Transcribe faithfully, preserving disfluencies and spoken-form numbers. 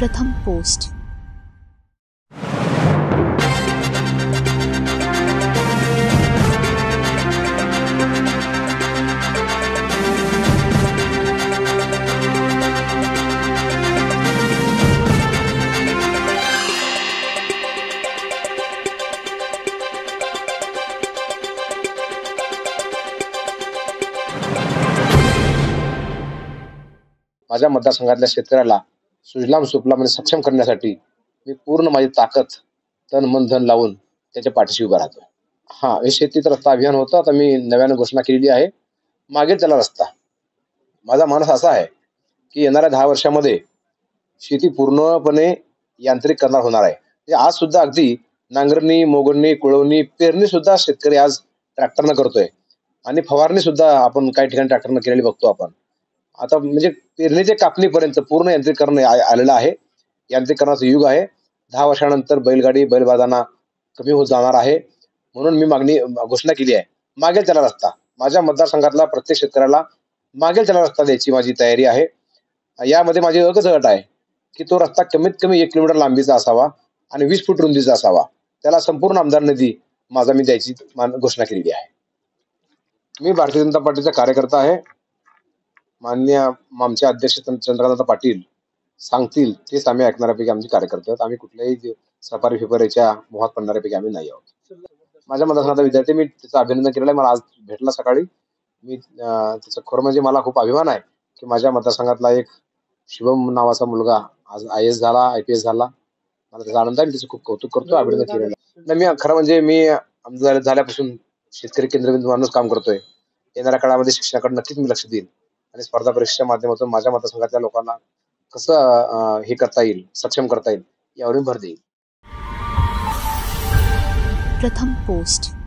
प्रथम पोस्ट. माझ्या मतदारसंघातल्या शेतकऱ्याला सुजलाम सुफलाम सक्षम करण्यासाठी मी पूर्ण माझी ताकद तन मन धन लावून त्याच्या पाठीशी उभा राहतो. हा हे शेतीचा रस्ता अभियान होतं. आता मी नव्यानं घोषणा केलेली आहे, मागेल त्याला रस्ता. माझा मानस असा आहे की येणाऱ्या दहा वर्षामध्ये शेती पूर्णपणे यांत्रिक करणार होणार आहे. म्हणजे आज सुद्धा अगदी नांगरणी, मोगडणी, कुळवणी, पेरणी सुद्धा शेतकरी आज ट्रॅक्टरनं करतोय आणि फवारणी सुद्धा आपण काही ठिकाणी ट्रॅक्टरनं केलेली बघतो आपण. आता म्हणजे पेरणी ते कापणीपर्यंत पूर्ण यांत्रिकरण आलेलं आहे. यांत्रिकरणाचं युग आहे. दहा वर्षानंतर बैलगाडी बैलबाजांना कमी होत जाणार आहे. म्हणून मी मागणी घोषणा केली आहे, मागेल त्याला रस्ता. माझ्या मतदारसंघातला प्रत्येक शेतकऱ्याला मागेल त्याला रस्ता द्यायची माझी तयारी आहे. यामध्ये माझी एकच अट आहे की तो रस्ता कमीत कमी एक किलोमीटर लांबीचा असावा आणि वीस फूट रुंदीचा असावा. त्याला संपूर्ण आमदार निधी माझा मी द्यायची घोषणा केलेली आहे. मी भारतीय जनता पार्टीचा कार्यकर्ता आहे. माननीय आमचे अध्यक्ष चंद्रकांत पाटील सांगतील तेच आम्ही ऐकणाऱ्यापैकी आमचे कार्यकर्ते आहोत. आम्ही कुठल्याही सफारी फिफारीच्या मोहात पडणाऱ्यापैकी आम्ही नाही आहोत. माझ्या मतदारसंघाचा विद्यार्थी, मी त्याचं अभिनंदन केलेलं आहे. मला आज भेटला सकाळी. मी त्याचं खरं म्हणजे मला खूप अभिमान आहे की माझ्या मतदारसंघातला एक शुभम नावाचा मुलगा आज आय एस झाला, आय पी एस झाला. मला त्याचा आनंद आहे. मी त्याचं खूप कौतुक करतो, अभिनंदन केलेलं आहे. मी खरं म्हणजे मी आमदार झाल्यापासून शेतकरी केंद्रबिंदू माणूस काम करतोय. येणाऱ्या काळामध्ये शिक्षणाकडे नक्कीच मी लक्ष देईन आणि स्पर्धा परीक्षेच्या माध्यमातून माझ्या मतदारसंघातल्या लोकांना कसं हे करता येईल, सक्षम करता येईल यावर भर देईल. प्रथम पोस्ट.